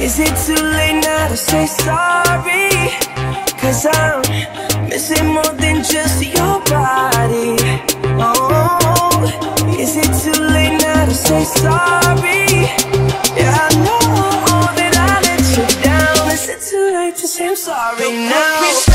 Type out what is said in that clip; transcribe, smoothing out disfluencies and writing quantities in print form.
Is it too late now to say sorry? 'Cause I'm missing more than just your body. Oh, is it too late now to say sorry? Yeah, I know that I let you down. Is it too late to say I'm sorry now?